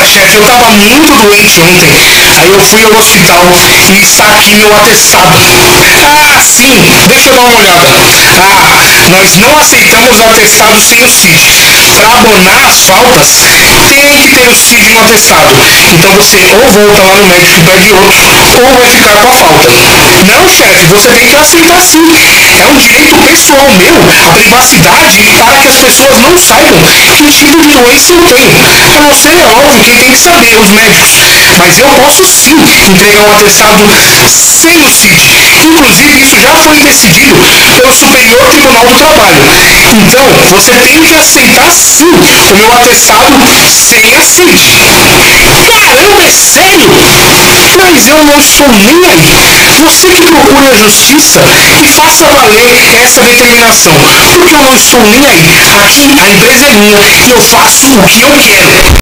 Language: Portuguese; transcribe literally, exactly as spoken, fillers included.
olha, chefe, eu tava muito doente ontem. Aí eu fui ao hospital e está aqui meu atestado. Ah, sim, deixa eu dar uma olhada. Ah, nós não aceitamos o atestado sem o C I D. Para abonar as faltas, tem que ter o C I D no atestado. Então você ou volta lá no médico e pede outro, ou vai ficar com a falta. Não, chefe, você tem que aceitar sim. É um direito pessoal meu, a privacidade, para que as pessoas não saibam que tipo de doença eu tenho. A não ser, é óbvio, quem tem que saber, os médicos. Mas eu posso sim entregar um atestado sem o C I D. Inclusive, isso já foi decidido pelo Superior Tribunal do Trabalho. Então, você tem que aceitar sim o meu atestado sem a C I D. Caramba, é sério? Mas eu não estou nem aí. Você que procure a justiça e faça valer essa determinação. Porque eu não estou nem aí. Aqui a empresa é minha e eu faço o que eu quero.